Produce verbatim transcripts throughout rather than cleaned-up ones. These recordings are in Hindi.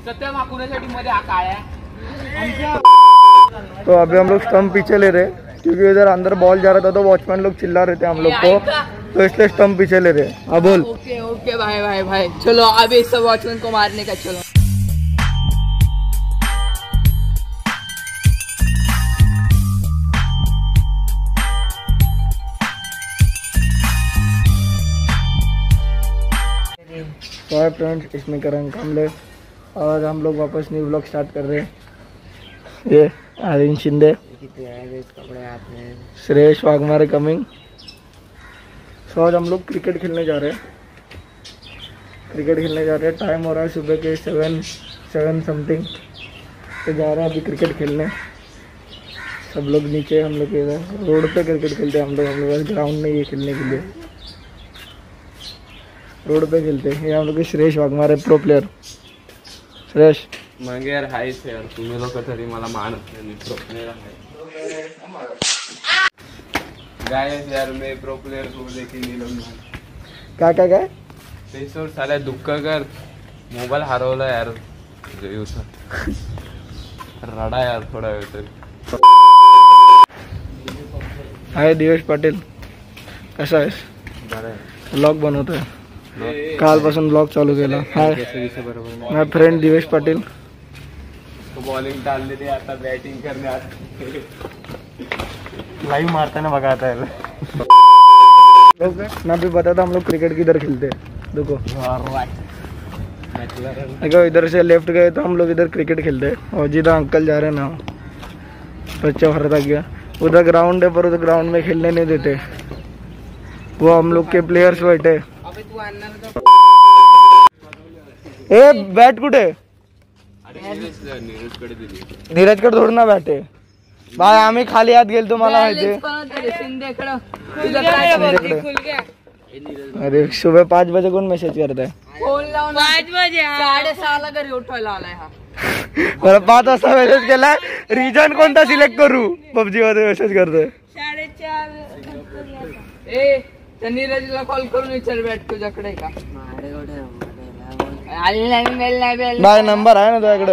सत्य माकुण्यासाठी मध्ये हा काळ्या। तो अभी हम लोग स्टंप पीछे ले रहे क्योंकि इधर अंदर बॉल जा रहा था तो वॉचमैन लोग चिल्ला रहे थे हम लोग को, तो इसलिए स्टंप पीछे ले रहे। अब बोल। ओके ओके भाई भाई भाई चलो अभी सब वॉचमैन को मारने का। चलो तो हाय फ्रेंड्स, इसमें करेंगे कामले और हम लोग वापस न्यू ब्लॉग स्टार्ट कर रहे हैं। ये आर्यन शिंदे, श्रेयस वाघमारे कमिंग। सो आज हम लोग क्रिकेट खेलने जा रहे हैं क्रिकेट खेलने जा रहे हैं टाइम हो रहा है सुबह के सेवन सेवन समथिंग। तो जा रहे हैं अभी क्रिकेट खेलने। सब लोग नीचे, हम लोग इधर रोड पे क्रिकेट खेलते हैं। हम लोग हम लोग ग्राउंड नहीं है खेलने के लिए, रोड पे खेलते हैं। ये हम लोग श्रेयस वाघमारे प्रो प्लेयर। श्रेयस मागे यार हायच यार, तुम्ही लोक तरी मला मानत नाही। प्रो प्लेयर आहे गाइस यार, मैं प्रो प्लेयर को लेके नहीं लोग क्या क्या क्या ते सोड साल्या दुःख कर, मोबाईल हरवला यार दिवसा रडा यार थोडा वेळ तरी। हाय दिवेश पाटील, कसा आहेस? ब्लॉग बनवतोय, कालपासून ब्लॉग चालू केला। हाय माझा फ्रेंड दिवेश पाटील। बॉलिंग डाललेली आता बॅटिंग करण्यात लाइव मारताना बघा आता है मैं भी बताता हम लोग क्रिकेट किधर खेलते हैं। देखो देखो इधर से लेफ्ट गए तो हम लोग इधर क्रिकेट खेलते हैं और जिधर अंकल जा रहे हैं ना बच्चा भर तक गया उधर ग्राउंड है, पर उधर ग्राउंड में खेलने नहीं देते। वो हम लोग के प्लेयर्स बैठे। ए बैट कुठे? नीरज कडे थोडी ना बॅट आहे भाई, आम्ही खाली हात गेलो तुम्हाला माहिती। अरे सुबह पाँच बजे कौन मैसेज करता है? पाच बजे साडे सहाला घरी उठवायला आलाय हा। मला पाच वाजता मेसेज केला, रिजन कोणता सिलेक्ट करू पबजी मध्ये मेसेज करतोय। साडेचार ए त्या नीरजला कॉल करून विचार बॅट तुझ्याकडे का? बाय नंबर आहे ना तुझ्याकडे?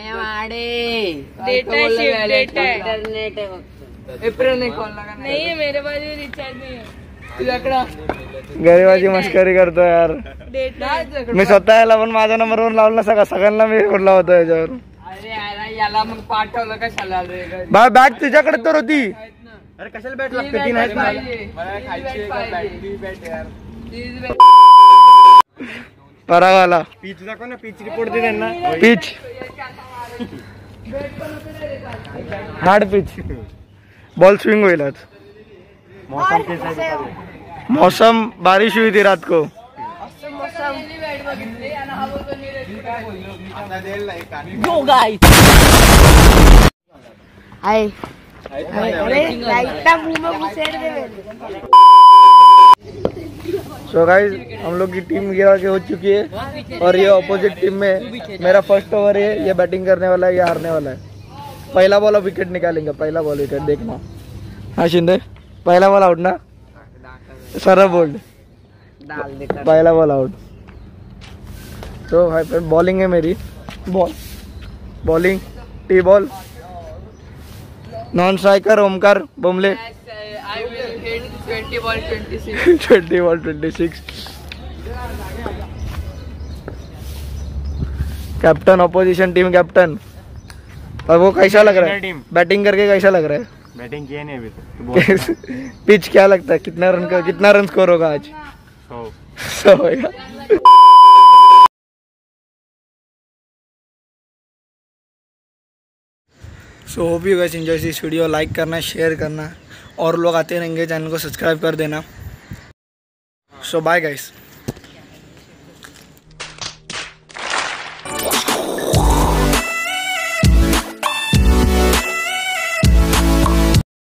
नहीं है मेरे पास रिचार्ज नहीं है तुझ्याकडे। गरीबाची मस्करी करतो यार मी स्वतः याला पण माझ्या नंबरवर लावला सगळं सगळ्यांना मी फोन लावतो याच्यावर। अरे यार याला मग पाठवलं कशाला रे? बाय बॅट तुझ्याकडे तर होती। अरे कशाला बॅट लागते? तीन आहेत ना परावाला पिच दाखव ना, पिच रिपोर्ट दे त्यांना। Pitch hard pitch, ball swing होईल आज। मौसम कैसा है? मौसम बारिश हुई थी रात को। जो गाइस आए अरे लाइट मुंह में घुसेड़ दे। सो गाइस हम लोग की टीम गिरा के हो चुकी है और ये अपोजिट टीम में मेरा फर्स्ट ओवर है। ये बैटिंग करने वाला है, ये हारने वाला है। पहला बॉल विकेट निकालेंगे, पहला बॉल विकेट देखना। हाँ शिंदे, पहला बॉल आउट ना? सारा बोल्ड पहला बॉल आउट। तो भाई फ्रेंड बॉलिंग है मेरी, बॉल बॉलिंग टी ball non striker Omkar Bumle I will hit twenty ball twenty-six twenty ball twenty-six। Captain opposition team captain. और वो कैसा लग रहा है बैटिंग करके? कैसा लग रहा है? बैटिंग किया नहीं अभी तो। पिच क्या लगता है कितना रन का कितना रन स्कोर होगा आज? सौ सौ होगा। So hope you guys enjoy this video. Like करना, शेयर करना, और लोग आते रहेंगे चैनल को सब्सक्राइब कर देना। So bye guys.